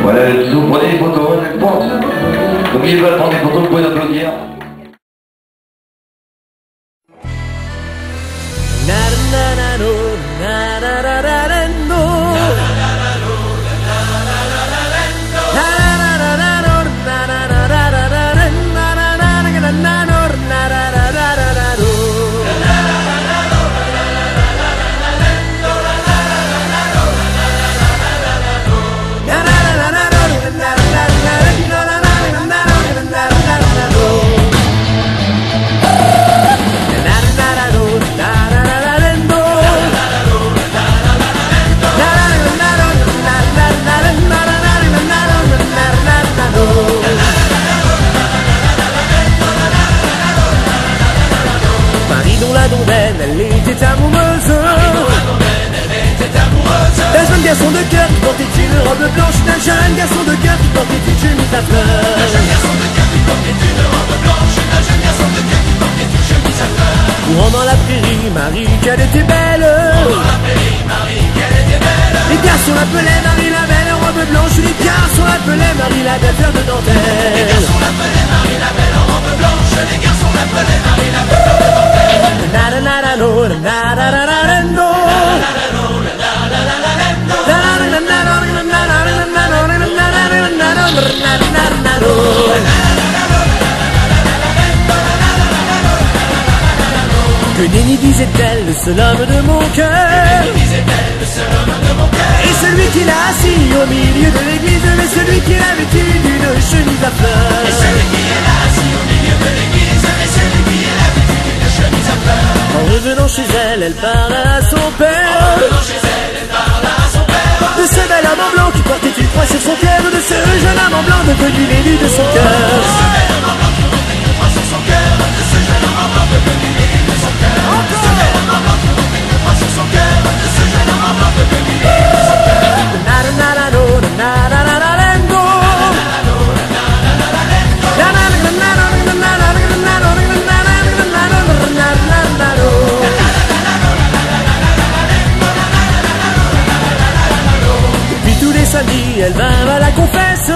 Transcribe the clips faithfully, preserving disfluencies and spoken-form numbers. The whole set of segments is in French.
Voilà, vous prenez des photos, je pense. Donc ils veulent prendre des photos, vous pouvez applaudir. Elle était amoureuse d'un jeune garçon de cœur qui portait une robe blanche, d'un jeune garçon de cœur qui portait une chemise à fleurs, d'un jeune garçon de cœur qui portait une robe blanche, d'un jeune garçon de cœur qui portait une chemise à fleurs. Courant dans la prairie, Marie, qu'elle était belle. Courant dans la prairie, Marie, qu'elle était belle. Les garçons l'appelaient Marie la belle robe blanche, les garçons l'appelaient Marie la belle fleur de dentelle. Les garçons l'appelaient Marie la belle robe blanche, les garçons l'appelaient Marie la belle fleur de dentelle. Na na na na no na na na na na no que nenni disait-elle, le seul homme de mon cœur, et celui qui l'a assis au milieu de l'église, mais celui qui l'a vêtu d'une chemise à fleurs, et celui qui est là assis au milieu de l'église, et celui qui est là vêtu d'une chemise à fleurs. En revenant chez elle, elle parla à son père, en revenant chez elle, elle parla à son père, de ce bel homme en blanc qui portait une croix sur son cœur, de ce jeune homme en blanc devenu l'élu de son cœur, de ce bel homme en blanc qui portait une croix sur son cœur, de ce jeune homme en blanc devenu l'élu de son cœur, de ce bel homme en blanc qui portait une croix sur son cœur, de ce jeune homme en blanc devenu l'élu de son cœur. Na na na na no na na na na na no na na na na na samedi, elle va à la confesse.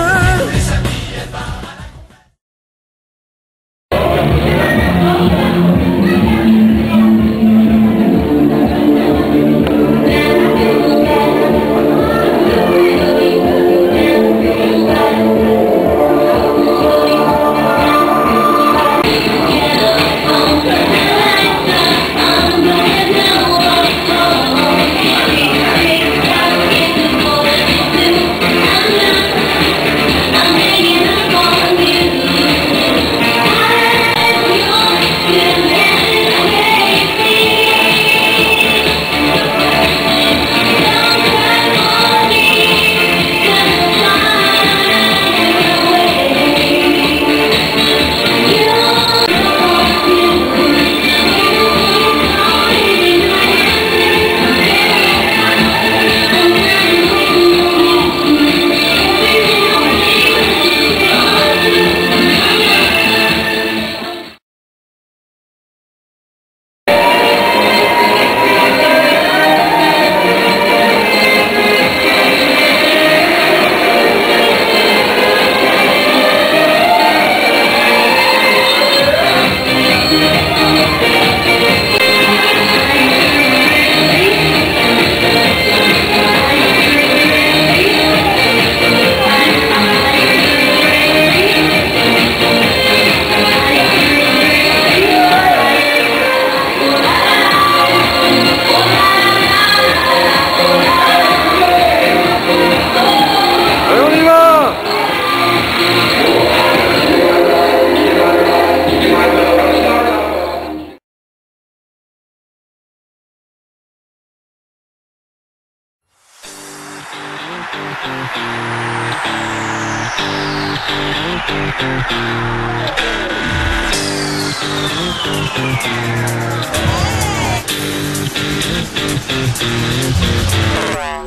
Right.